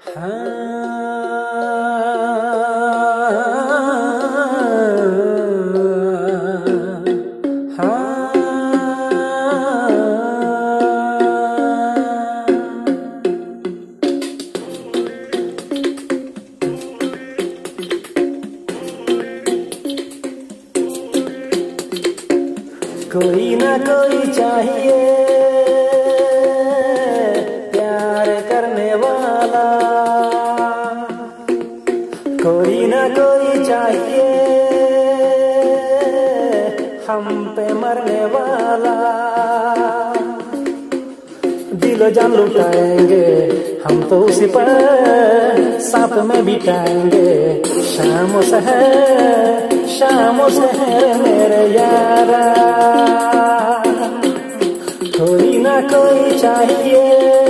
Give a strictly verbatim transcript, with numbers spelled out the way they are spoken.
कोई ना कोई चाहिए प्यार करने वाला, कोई ना कोई चाहिए हम पे मरने वाला। दिलो जान लुटाएंगे हम तो उसी पर साथ में बिताएंगे, शाम शहर शाम शहर मेरे यारा। कोई ना कोई चाहिए